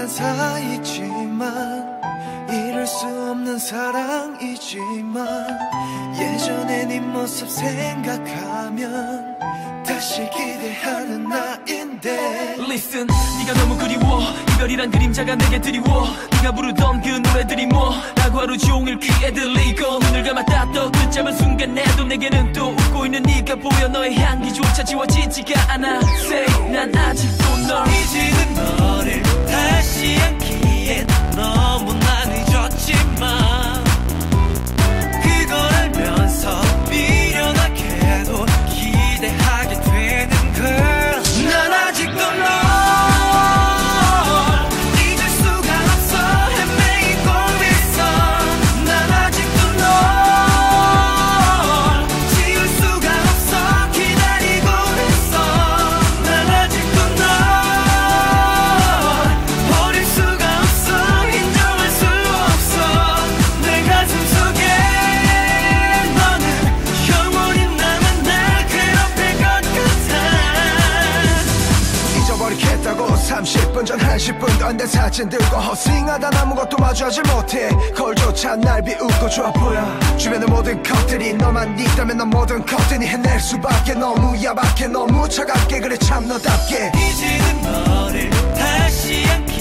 미안한 사이지만 이룰 수 없는 사랑이지만 예전의 네 모습 생각하면 다시 기대하는 나인데 Listen, 네가 너무 그리워. 이별이란 그림자가 내게 드리워. 네가 부르던 그 노래들이 뭐라고 하루 종일 귀에 들리고 눈을 감았다 또 붙잡은 순간 내도 내게는 또 웃고 있는 네가 보여. 너의 향기조차 지워지지가 않아. Say, 난 아직도 널 이제는 너를 다시 안기엔 너무나 늦었지만 그걸 알면서 미련하게도 기대하게 되는 걸. 난 아직도 널 잊을 수가 없어. 헤매이고 있어. 난 아직도 널 지울 수가 없어. 기다리고 있어. 난 아직도 널 버릴 수가 없어. 인정할 수 없어. 내 가슴 속에 너는 영원히 남아 날 괴롭힐 것 같아. 잊어버리겠다고 30분 전 10분도 안 된 사진 들고 허싱하다 아무것도 마주하지 못해. 거울조차 날 비웃고 좋아 보여. 주변의 모든 것들이 너만 있다면 난 모든 것들이 해낼 수밖에. 너무 야박해 너무 차갑게 그래 참 너답게. 이제는 너를 다시 안게